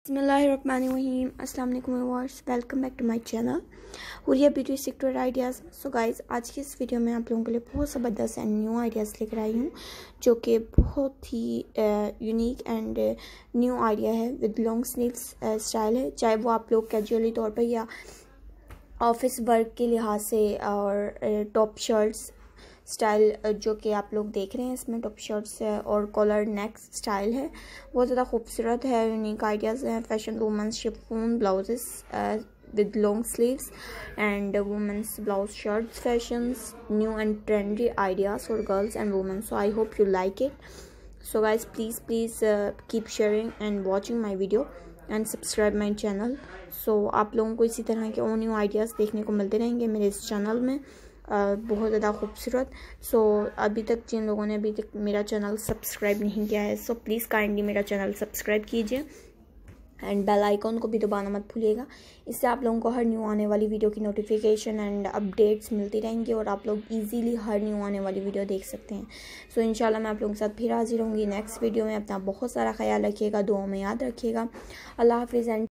बिस्मिल्लाहिर्रहमानिर्रहीम। अस्सलाम वालेकुम viewers, welcome back to my channel Huriya beauty sector ideas. So guys, आज की इस वीडियो में आप लोगों के लिए बहुत ज़बरदस्त एंड न्यू आइडियाज़ लेकर आई हूँ, जो कि बहुत ही यूनिक एंड न्यू आइडिया है। विद लॉन्ग स्लीव्स स्टाइल है, चाहे वो आप लोग कैजुअली तौर पर या ऑफिस वर्क के लिहाज से, और टॉप शर्ट्स स्टाइल जो कि आप लोग देख रहे हैं, इसमें टॉप शर्ट्स है और कॉलर नेक स्टाइल है। बहुत ज़्यादा खूबसूरत है, यूनिक आइडियाज़ हैं। Fashion women's chiffon blouses with long sleeves and women's blouse shirts fashions, new and trendy ideas for girls and women. So I hope you like it. So guys, please keep sharing and watching my video and subscribe my channel. So आप लोगों को इसी तरह के और new ideas देखने को मिलते रहेंगे मेरे इस चैनल में। बहुत ज़्यादा खूबसूरत। सो अभी तक जिन लोगों ने अभी तक मेरा चैनल सब्सक्राइब नहीं किया है, सो प्लीज़ काइंडली मेरा चैनल सब्सक्राइब कीजिए एंड बेल आइकॉन को भी दबाना मत भूलिएगा। इससे आप लोगों को हर न्यू आने वाली वीडियो की नोटिफिकेशन एंड अपडेट्स मिलती रहेंगी और आप लोग इजीली हर न्यू आने वाली वीडियो देख सकते हैं। सो इंशाल्लाह मैं आप लोगों के साथ फिर हाजिर होंगी नेक्स्ट वीडियो में। अपना बहुत सारा ख्याल रखिएगा, दुआओं में याद रखिएगा। अल्लाह हाफिज़ एंड